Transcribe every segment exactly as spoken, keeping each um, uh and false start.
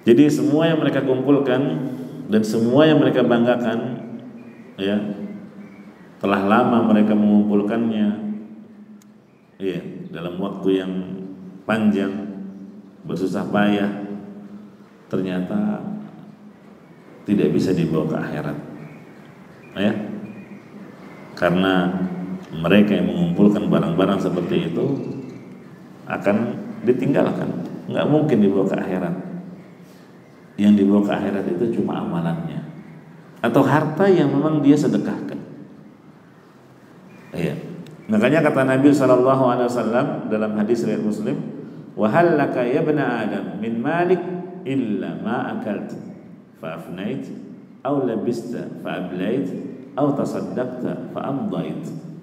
Jadi semua yang mereka kumpulkan dan semua yang mereka banggakan, ya, telah lama mereka mengumpulkannya, ya, dalam waktu yang panjang, bersusah payah, ternyata tidak bisa dibawa ke akhirat, ya, karena mereka yang mengumpulkan barang-barang seperti itu akan ditinggalkan, nggak mungkin dibawa ke akhirat. Yang dibawa ke akhirat itu cuma amalannya atau harta yang memang dia sedekahkan. Iya. Makanya kata Nabi shallallahu alaihi wasallam dalam hadis riwayat Muslim, wa hal laka ya bna Adam min malik illa ma akalt fa afnait aw labista fa ablait aw tasaddaqta fa amdait.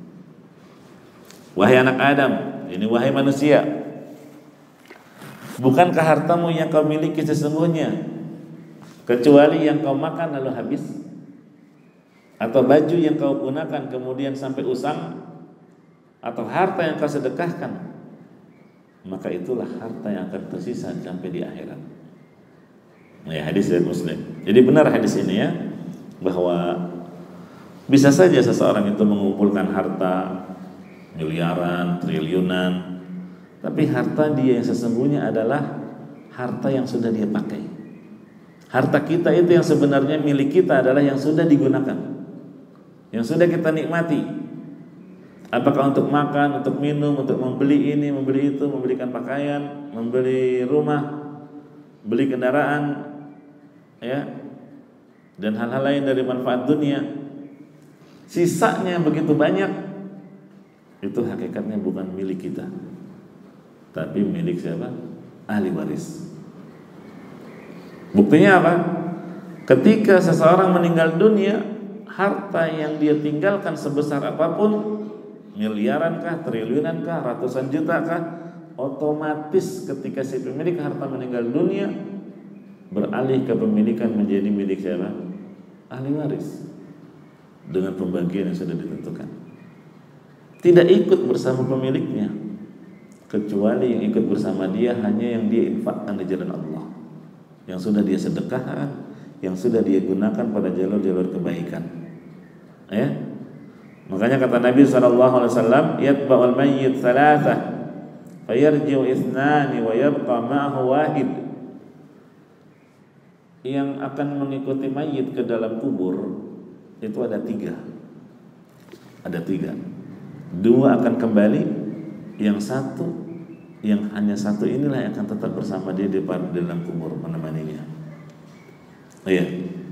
Wahai anak Adam, ini wahai manusia, bukankah hartamu yang kau miliki sesungguhnya kecuali yang kau makan lalu habis, atau baju yang kau gunakan kemudian sampai usang, atau harta yang kau sedekahkan, maka itulah harta yang akan tersisa sampai di akhirat. Ya, hadis dari Muslim. Jadi benar hadis ini, ya, bahwa bisa saja seseorang itu mengumpulkan harta miliaran, triliunan, tapi harta dia yang sesungguhnya adalah harta yang sudah dia pakai. Harta kita itu yang sebenarnya milik kita adalah yang sudah digunakan, yang sudah kita nikmati. Apakah untuk makan, untuk minum, untuk membeli ini, membeli itu, membelikan pakaian, membeli rumah, beli kendaraan, ya, dan hal-hal lain dari manfaat dunia. Sisanya begitu banyak, itu hakikatnya bukan milik kita, tapi milik siapa? Ahli waris. Buktinya apa? Ketika seseorang meninggal dunia, harta yang dia tinggalkan sebesar apapun, miliaran kah, triliunan kah, ratusan juta kah, otomatis ketika si pemilik harta meninggal dunia beralih ke pemilikan menjadi milik siapa? Ahli waris, dengan pembagian yang sudah ditentukan. Tidak ikut bersama pemiliknya, kecuali yang ikut bersama dia hanya yang dia infakkan di jalan Allah, yang sudah dia sedekahkan, yang sudah dia gunakan pada jalur-jalur kebaikan. Ya, makanya kata Nabi shallallahu alaihi wasallam, yatba'ul mayyit thalathah, fayarji'u ithnani wa yabqa ma'ahu wahid. Yang akan mengikuti mayit ke dalam kubur itu ada tiga, ada tiga. Dua akan kembali, yang satu, yang hanya satu inilah yang akan tetap bersama dia di dalam kubur menemaninya. Iya.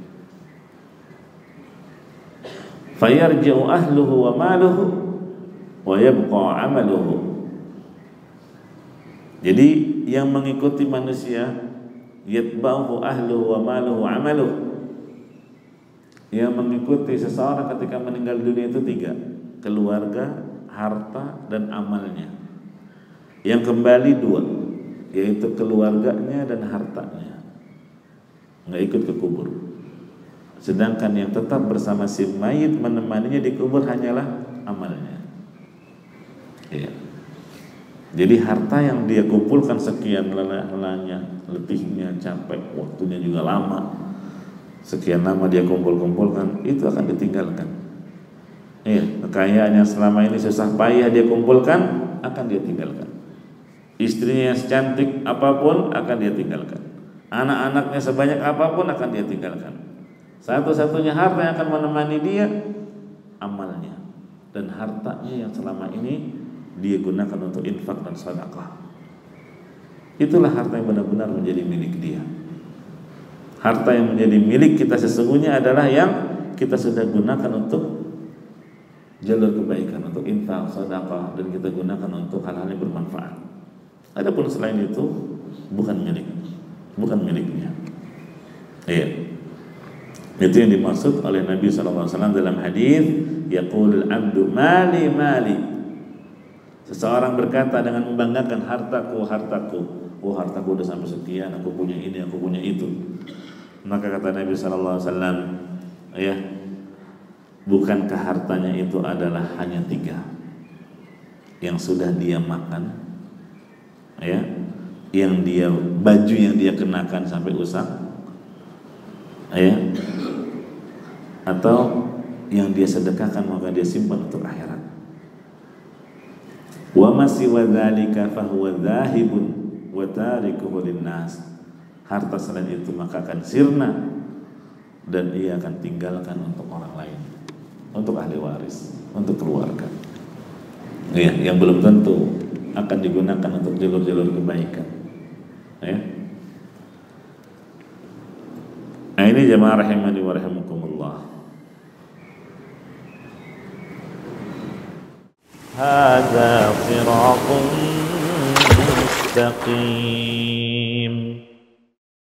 Fayarji'u ahluhu wa maluhu wa yabqa amaluhu. Jadi yang mengikuti manusia, yatba'uhu ahluhu wa maluhu wa amaluhu. Yang mengikuti seseorang ketika meninggal dunia itu tiga: keluarga, harta, dan amalnya. Yang kembali dua, yaitu keluarganya dan hartanya, nggak ikut ke kubur. Sedangkan yang tetap bersama si mayit menemaninya di kubur hanyalah amalnya. Iya. Jadi harta yang dia kumpulkan sekian lelahnya, letihnya, capek, waktunya juga lama, sekian lama dia kumpul-kumpulkan, itu akan ditinggalkan. Iya, kekayaan yang selama ini susah payah dia kumpulkan akan dia tinggalkan. Istrinya yang secantik apapun akan dia tinggalkan. Anak-anaknya sebanyak apapun akan dia tinggalkan. Satu-satunya harta yang akan menemani dia amalnya dan hartanya yang selama ini dia gunakan untuk infak dan sedekah. Itulah harta yang benar-benar menjadi milik dia. Harta yang menjadi milik kita sesungguhnya adalah yang kita sudah gunakan untuk jalur kebaikan, untuk infak, sedekah, dan kita gunakan untuk hal-hal yang bermanfaat. Adapun selain itu bukan milik, bukan miliknya. Iya. Itu yang dimaksud oleh Nabi shallallahu alaihi wasallam dalam hadis, yaqulul abdu mali mali. Seseorang berkata dengan membanggakan, hartaku, hartaku. Oh, hartaku udah sampai sekian, aku punya ini, aku punya itu. Maka kata Nabi shallallahu alaihi wasallam, ya, bukankah hartanya itu adalah hanya tiga yang sudah dia makan, ya, yang dia baju yang dia kenakan sampai usang, ya, atau yang dia sedekahkan maka dia simpan untuk akhirat. Wa masiwa dzalika fa huwa dzahibun wa tarikuhu linnas. Harta selain itu maka akan sirna dan ia akan tinggalkan untuk orang lain, untuk ahli waris, untuk keluarga. Ya, yang belum tentu akan digunakan untuk jalur-jalur kebaikan. Ya. Nah, ini jamaah rahimani wa rahimakumullah. Hadza sirathun mustaqim.